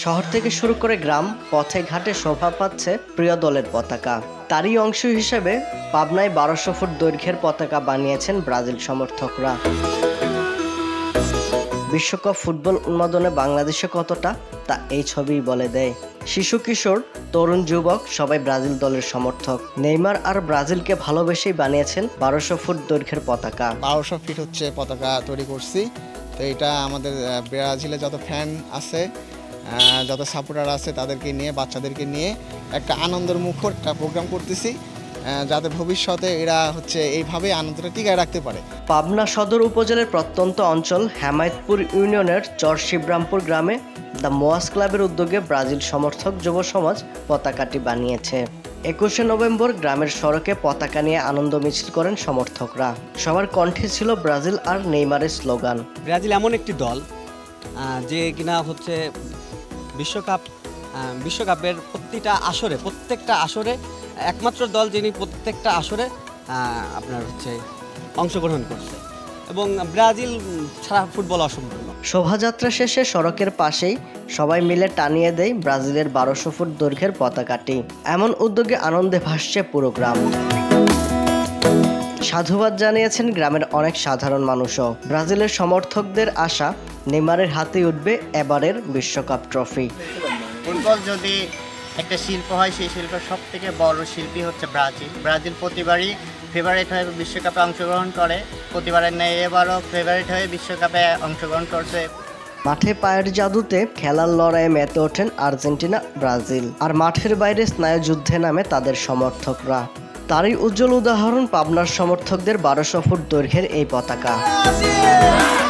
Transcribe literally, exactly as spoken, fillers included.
শহর থেকে শুরু করে গ্রাম পথে ঘাটে শোভা পাচ্ছে প্রিয় দলের পতাকা। তারই অংশ হিসেবে পাবনায় বারোশো ফুট দৈর্ঘ্যের পতাকা বানিয়েছেন ব্রাজিল সমর্থকরা। বিশ্বকাপ ফুটবল উন্মাদনে বাংলাদেশে কতটা, তা এই ছবিই বলে দেয়। শিশু কিশোর তরুণ যুবক সবাই ব্রাজিল দলের সমর্থক। নেইমার আর ব্রাজিলকে ভালোবেসেই বানিয়েছেন বারোশো ফুট দৈর্ঘ্যের পতাকা। বারোশো ফিট হচ্ছে পতাকা তৈরি করছি। তো এটা আমাদের ব্রাজিলে যত ফ্যান আছে, যত সাপোর্টার আছে তাদেরকে নিয়ে, বাচ্চাদেরকে নিয়ে একটা আনন্দের মুখর একটা প্রোগ্রাম করতেছি, যাতে ভবিষ্যতে এরা হচ্ছে এইভাবে আনন্দটা টিকায় রাখতে পারে। পাবনা সদর উপজেলার প্রত্যন্ত অঞ্চল হেমায়েতপুর ইউনিয়নের চর শিবরামপুর গ্রামে দ্য মোয়াস ক্লাবের উদ্যোগে ব্রাজিল সমর্থক যুব সমাজ পতাকাটি বানিয়েছে। একুশে নভেম্বর গ্রামের সড়কে পতাকা নিয়ে আনন্দ মিছিল করেন সমর্থকরা। সবার কণ্ঠে ছিল ব্রাজিল আর নেইমারের স্লোগান। ব্রাজিল এমন একটি দল যে কিনা হচ্ছে বিশ্বকাপ বিশ্বকাপের প্রতিটা আসরে প্রত্যেকটা আসরে একমাত্র দল যিনি প্রত্যেকটা আসরে আপনার হচ্ছে অংশগ্রহণ করছে, এবং ব্রাজিল ছাড়া ফুটবল অসম্ভব। শোভাযাত্রা শেষে সড়কের পাশেই সবাই মিলে টানিয়ে দেয় ব্রাজিলের বারোশো ফুট দৈর্ঘ্যের পতাকাটি। এমন উদ্যোগে আনন্দে ভাসছে পুরো গ্রাম। সাধুবাদ জানিয়েছেন গ্রামের অনেক সাধারণ মানুষও। ব্রাজিলের সমর্থকদের আশা, নেইমারের হাতে উঠবে এবারের বিশ্বকাপ ট্রফি। ফুটবল যদি একটা শিল্প হয়, সেই শিল্পের সব থেকে বড় শিল্পী হচ্ছে ব্রাজিল। ব্রাজিল প্রতিবারই ফেভারিট হয়ে বিশ্বকাপে অংশগ্রহণ করে, প্রতিবারের ন্যায় এবারও ফেভারিট হয়ে বিশ্বকাপে অংশগ্রহণ করছে। মাঠে পায়ের জাদুতে খেলার লড়াইয়ে মেতে ওঠেন আর্জেন্টিনা, ব্রাজিল, আর মাঠের বাইরে স্নায়ুযুদ্ধে নামে তাদের সমর্থকরা। তারই উজ্জ্বল উদাহরণ পাবনার সমর্থকদের বারোশো ফুট দৈর্ঘ্যের এই পতাকা।